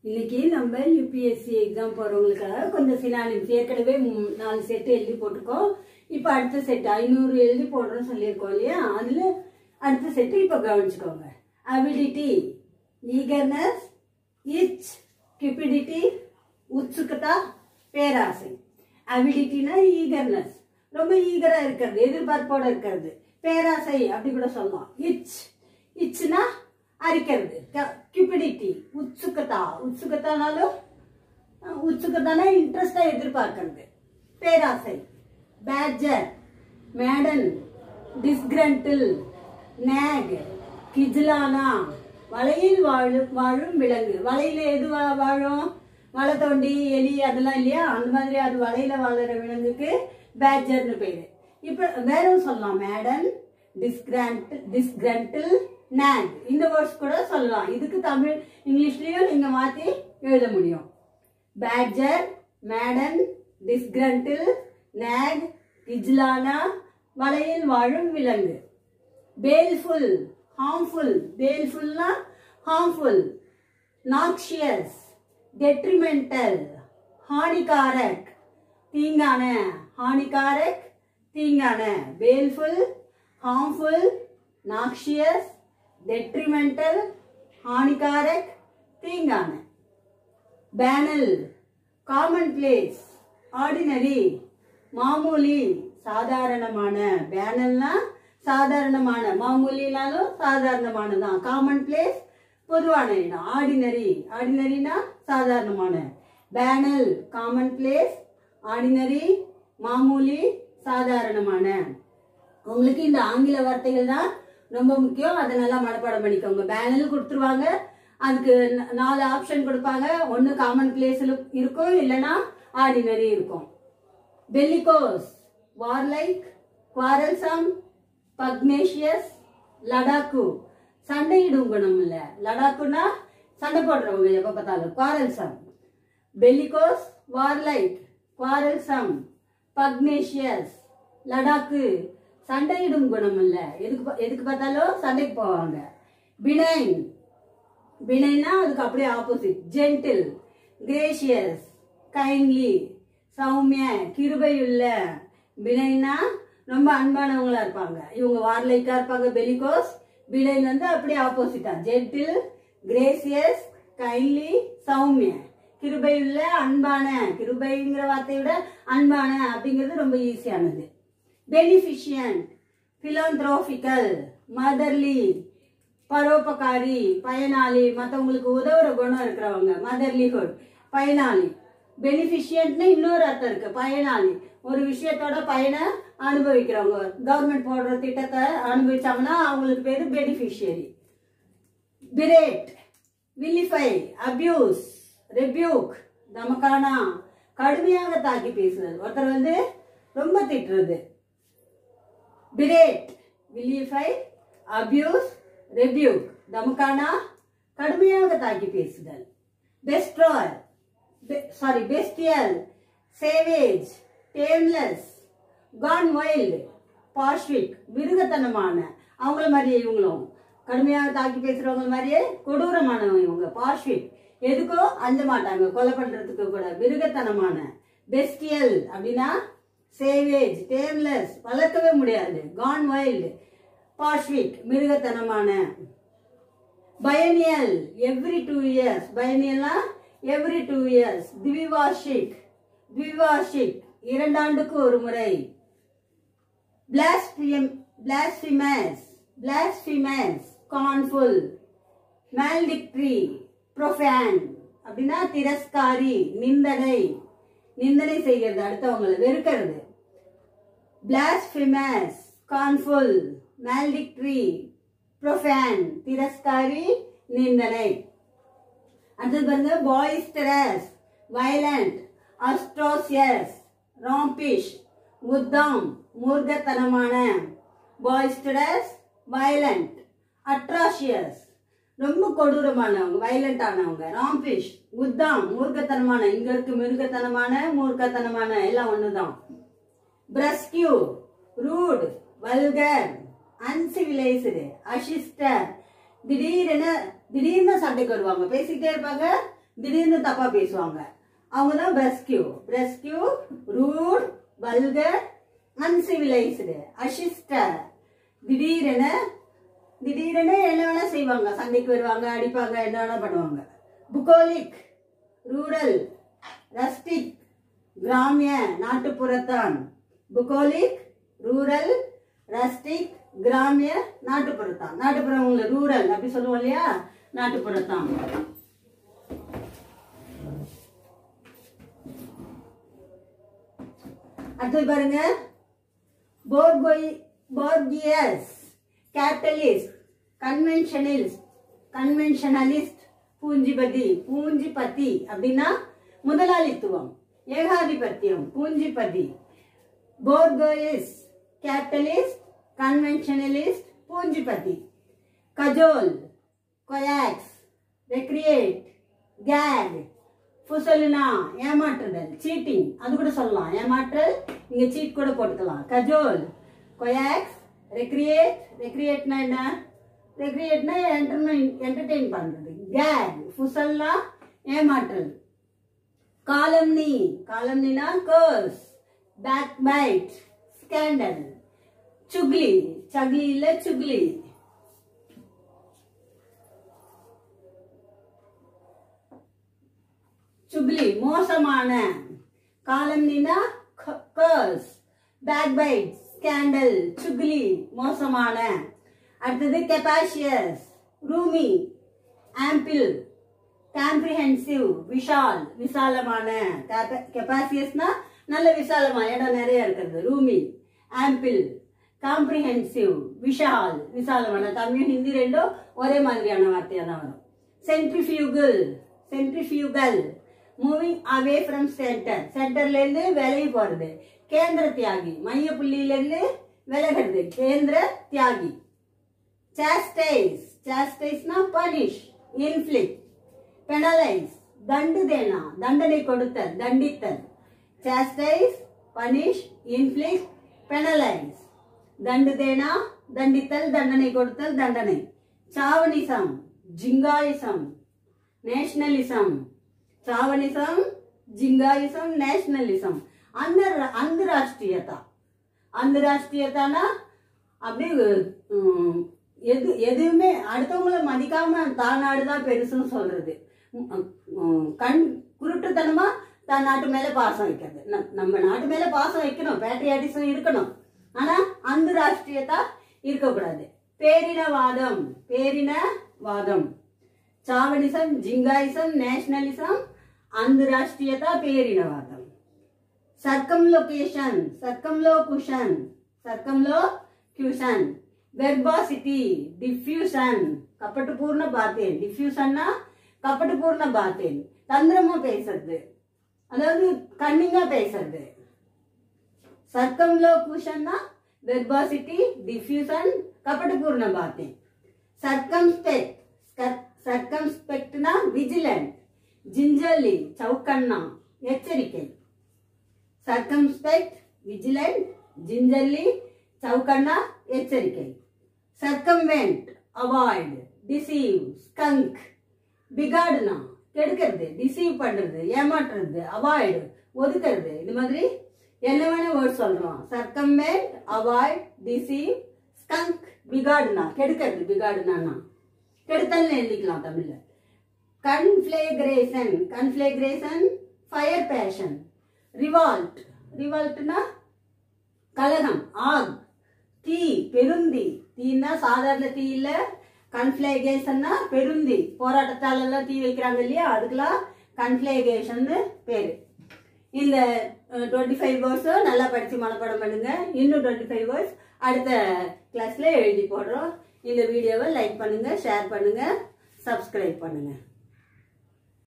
இன்னைக்கு நம்ம UPSC exam போறவங்களுக்காக கொஞ்சம் சினானிம்ஸ் ஏற்கனவே 4 செட் எழுதி போட்டுக்கோம். இப்போ அடுத்த செட் 500 எழுதி போடுறோம்னு சொல்லியிருக்கோம் இல்லையா, அதுல அடுத்த செட்டு இப்போ கவனிச்சுக்கோங்க. அபிலிட்டி, ஈகர்னஸ், இச், கியூபிடிட்டி, உத்சுகதா, பேராசை. அபிலிட்டினா ஈகர்னஸ், ரொம்ப ஈகரா இருக்கிறது, எதிர்பார்ப்போட இருக்கிறது. பேராசை அப்படி கூட சொல்லலாம். இச்னா அரிக்கிறது. கியூபிடிட்டி, உத்சுகதா, உத்சுகதானாலும் உத்சுகதானா இன்ட்ரெஸ்டா எதிர்பார்க்கிறது. பேராசை. பேட்ஜர், மேடன், டிஸ்கிரண்டில், நேக், கிஜ்லானா, வலையில் வாழும் விலங்கு. வலையில எது வாழும்? வலை தோண்டி எலி அதெல்லாம் இல்லையா, அந்த மாதிரி அது வலையில வாழற விலங்குக்கு பேட்ஜர்னு பேரு. இப்ப வேற சொல்லலாம். மேடன், டிஸ்கிரண்டில், நேக். இந்த வேர்ட்ஸ் கூட சொல்லலாம். இதுக்கு தமிழ் இங்கிலீஷ்லயும் நீங்க மாத்தி எழுத முடியும். பேட்ஜர், மேடன், டிஸ்கிரண்டில், நேக், கிஜ்லானா, வலையில் வாழும் விலங்கு. Baleful, harmful. பேல்ஃபுல்னா ஹார்ம்ஃபுல். நாக்ஷியஸ், டெட்ரிமெண்டல், ஹானிகாரக், தீங்கான. ஹானிகாரக், தீங்கான. பேல்ஃபுல், ஹார்ம்ஃபுல், நாக்ஷியஸ், டெட்ரிமெண்டல், ஹானிகாரக், தீங்கான. பேனல், காமன் பிளேஸ், ஆர்டினரி, மாமூலி, சாதாரணமான. பேனல்னா சாதாரணமான, மாமூலினாலும் சாதாரணமானதான். காமன் பிளேஸ் பொதுவான இடம். ஆர்டினரி, ஆர்டினரினா சாதாரணமான. பேனல் காமன் பிளேஸ், ஆர்டினரி மாமூலி சாதாரணமான. உங்களுக்கு இந்த ஆங்கில வார்த்தைகள் தான் ரொம்ப முக்கியம். அதை நல்லா மனப்பாடம் பண்ணிக்கோங்க. பேனல் கொடுத்துருவாங்க, அதுக்கு 4 ஆப்ஷன் கொடுப்பாங்க. ஒன்னு காமன் பிளேஸ்ல இருக்கும், இல்லைன்னா ஆர்டினரி இருக்கும். பெல்லிகோஸ், வார்லைக், குவாரல்சம், பக்னேஷியஸ், லடாக்கு, சண்டையிடும் குணம் இல்ல. லடாக்குனா சண்டை போடுறவங்க எப்ப பார்த்தாலும். குவாரல்சம். பெல்லிகோஸ், வார்லைக், குவாரல்சம், பக்னேஷியஸ், லடாக்கு, சண்டையிடும் குணம் இல்ல. எதுக்கு பார்த்தாலும் சண்டைக்கு போவாங்க. பினைன், பினைனா அதுக்கு அப்படியே ஆப்போசிட். ஜென்டில், கிரேஷியஸ், கைண்ட்லி, சௌமிய, கிருபையுள்ள. பினைனா ரொம்ப அன்பானவங்களா இருப்பாங்க. இவங்க வார்லைக்கா இருப்பாங்க. பெலிகோஸ். பினைன் வந்து அப்படியே ஆப்போசிட்டா. ஜென்டில், கிரேசியஸ், கைண்ட்லி, சௌமிய, கிருபையுள்ள, அன்பான. கிருபைங்கிற வார்த்தையை விட அன்பான அப்படிங்கிறது ரொம்ப ஈஸியானது. பெனிஃபிஷியன்ட், பிலாந்த்ரோபிக்கல், மதர்லி, பரோபகாரி, பயனாளி, மற்றவங்களுக்கு உதவுற குணம் இருக்கிறவங்க. மதர்லிஹுட், பயனாளி. பெனிஃபிஷியன்ட்னு இன்னொரு அர்த்தம் இருக்கு. பயனாளி, ஒரு விஷயத்தோட பயனை அனுபவிக்கிறவங்க. கவர்மெண்ட் போடுற திட்டத்தை அனுபவிச்சாங்கன்னா அவங்களுக்கு பேரு beneficiary. Berate, vilify, abuse, rebuke, தமக்கானா, கடுமையாக தாக்கி பேசுறது. ஒருத்தர் வந்து ரொம்ப திட்டுறது. பிரேட், வில்லிஃபை, அபியூஸ், ரெபியூக், தமக்கானா, கடுமையாக தாக்கி பேசுதல். பெஸ்ட்ராய், பெஸ்டியல், சேவேஜ், டேம்லெஸ், கான் வைல்டு, பாஷ்விக், மிருகத்தனமான. அவங்கள மாதிரியே இவங்களும் கடுமையாக தாக்கி பேசுறவங்க மாதிரியே கொடூரமானவங்க இவங்க. பாஷ்விக், எதுக்கோ அஞ்ச மாட்டாங்க, கொலை பண்றதுக்கு கூட. மிருகத்தனமான. பெஸ்டியல் அப்படின்னா சேவேஜ், டேம்லெஸ், வளர்க்கவே முடியாது. கான் வைல்டு, பாஷ்விக், மிருகத்தனமான. Biennial, every 2 years. பயனியல்னா எவ்ரி 2 years. திவிவார்ஷிக், திவிவார்ஷிக், 2 ஆண்டுக்கு ஒரு முறை. பிளாஸ்பிமஸ், பிளாஸ்பிமஸ், ஸ்கார்ன்ஃபுல், மால்டிக்டரி, ப்ரொஃபான் அப்படின்னா திரஸ்காரி, நிந்தனை, நிந்தனை செய்கிறது, அடுத்தவங்களை வெறுக்கிறது. பிளாஸ்பிமஸ், ஸ்கார்ன்ஃபுல், மால்டிக்டரி, ப்ரொஃபான், திரஸ்காரி, நிந்தனை. அடுத்தது பாருங்க. பாய்ஸ்டரஸ், வயலண்ட், அஸ்ட்ரோசியஸ், ராம்பிஷ், உத்தம், மூர்க்கத்தனமான. பாய்ஸ்டரஸ், வயலண்ட், அட்ராஷியஸ், ரொம்ப கொடூரமானவங்க, வயலண்ட் ஆனவங்க. ராம்பிஷ், உத்தம், மூர்க்கத்தனமான. இங்க இருக்கு மிருகத்தனமான, மூர்க்கத்தனமான, எல்லாம் ஒண்ணுதான். பிரஸ்கியூ, ரூட், வல்கர், அன்சிவிலைஸ்டு, அசிஸ்டர், திடீர்னு சண்டைக்கு வருவாங்க, பேசிக்கிட்டே இருப்பாங்க, திடீர்னு தப்பா பேசுவாங்க. அவங்க தான் brusque. Brusque rude, vulgar, uncivilised, அசிஸ்ட. திடீரென என்ன வேணா செய்வாங்க. சண்டைக்கு வருவாங்க, அடிப்பாங்க, என்ன வேணா பண்ணுவாங்க. புகோலிக் ரூரல், ரஸ்டிக் கிராமிய நாட்டுப்புறத்தான். புகோலிக் ரூரல், ரஸ்டிக் கிராமிய நாட்டுப்புறத்தான். நாட்டுப்புறம் ரூரல் அப்படி சொல்லுவோம் இல்லையா, நாட்டுப்புறத்தான். அடுத்து பாருங்க, போர்கியஸ், கேபிட்டலிஸ்ட், கன்வென்ஷனலிஸ்ட், பூஞ்சிபதி அப்படின்னா முதலாளித்துவம், ஏகாதிபத்தியம், பூஞ்சிபதி. போர்கியஸ், கேபிட்டலிஸ்ட், கன்வென்ஷனலிஸ்ட், பூஞ்சிபதி. கஜோல், கொயாக்ஸ், ரெக்ரியேட், கேக், ஃபுசல்னா ஏமாற்றுதல், சீட்டிங் அது கூட சொல்லலாம். ஏமாற்றல் இங்க சீட் கூட போட்டுக்கலாம். கஜோல், கொயாக்ஸ், ரெக்ரியேட்னா என்ன? ரெக்ரியேட்னா என்டர்டெயின் பண்றது. கேக், ஃபுசல்னா ஏமாற்றல். காலம்னினா கர்ஸ், பேக்பைட், ஸ்கேண்டல். சுக்லி, சக்லி இல்ல சுக்லி. சுக்லி மோசமான. காலம்னினா கர்ஸ், பேக்பைட், ஸ்கேண்டல், சுக்லி மோசமான. அடுத்தது கெபாசியஸ், ரூமி, ஆம்பிள், காம்ப்ரிஹென்சிவ், விஷால் விசாலமான. கெபாசியஸ்னா நல்ல விசாலமா, இடம் நிறைய இருக்கிறது. ரூமி, ஆம்பிள், காம்ப்ரிஹென்சிவ், விஷால் விசாலமான. தமிழ் ஹிந்தி ரெண்டும் ஒரே மாதிரியான வார்த்தையா தான் வரும். Centrifugal moving away from centre, சென்டர்ல இருந்து விலகி போறது. கேந்திர தியாகி, மைய புள்ளியில இருந்து விலகிறது, கேந்திர தியாகி. சாஸ்டைஸ்னா பனிஷ், இன்ஃப்ளிக்ட். பெனலைஸ், தண்டு தேனா, தண்டனை கொடுத்தல், தண்டித்தல். சாஸ்டைஸ், பனிஷ், இன்ஃப்ளிக்ட், பெனலைஸ். தண்டு தேனா, தண்டித்தல், தண்டனை கொடுத்தல், தண்டனை. Chauvinism, jingoism, nationalism. Chauvinism, jingoism, nationalism. அந்தராஷ்டிரியத்தானா அப்படியே எதுவுமே அடுத்தவங்களை மதிக்காம தான் நாடுதான் பெருசுன்னு சொல்றது. குருட்டுத்தனமா தான் நாட்டு மேல பாசம் வைக்கிறது. நம்ம நாட்டு மேல பாசம் வைக்கணும், பேட்ரியாட்டிசம் இருக்கணும். ஆனா அந்தராஷ்டிரியத்தா இருக்கக்கூடாது. பேரினவாதம். சாவனிசம், ஜிங்காயிசம், நேஷனலிசம், அந்தராஷ்டிரியத்தா, பேரினவாதம். சர்க்கம்லோகுஷன், வெர்பாசிட்டி, டிஃப்யூஷன், கப்பட்டுப்பூர்ண பாத்தேன். டிஃப்யூஷன்னா கப்பட்டுப்பூர்ண பாத்தேன், தந்திரமா பேசுறது, அதாவது கன்னிங்கா பேசுறது. சர்க்கம்லோகுஷன்னா வெர்பாசிட்டி, டிஃப்யூஷன், கப்பட்டுப்பூர்ண பாத்தேன். சர்க்கம்ஸ்பெக்ட்னா விஜிலண்ட், ஜிஞ்சர்லி, சவுக்கண்ணா, எச்சரிக்கை. சர்க்கம்ஸ்பெக்ட், விஜிலண்ட், ஜிஞ்சர்லி, சவுக்கண்ணா, எச்சரிக்கை. Circumvent, avoid, deceive, skunk. பிகாடுனா கெடுக்கிறது, டிசீவ் பண்றது, ஏமாற்றுறது. அவாய்டு ஒதுக்கிறது. இது மாதிரி என்ன வேணா வேர்ட் சொல்றோம். சர்க்கம்வென்ட், அவாய்ட், டிசீவ், ஸ்கங்க், பிகாடுனா கெடுக்கிறது. பிகாடுனா கெடுத்தல் எழுதிக்கலாம் தமிழ்ல. கன்ஃபிளேக்ரேஷன், ஃபயர் பேஷன். ரிவால்ட்னா கலகம், ஆக். தீ, பெருந்தி. தீனா சாதாரண தீ இல்ல, கன்ஃபிளேகேஷன்னா பெருந்தி. போராட்டத்தால எல்லாம் தீ வைக்கிறாங்க இல்லையா, அதுக்கெல்லாம் கன்ஃபிளேகேஷன் பேரு. இந்த 25 வேர்ட்ஸ் நல்லா படிச்சு மனப்பாடம் பண்ணுங்க. இன்னும் 25 வேர்ட்ஸ் அடுத்த கிளாஸ்ல எழுதி போடுறோம். இந்த வீடியோவை லைக் பண்ணுங்க, ஷேர் பண்ணுங்க, சப்ஸ்கிரைப் பண்ணுங்க.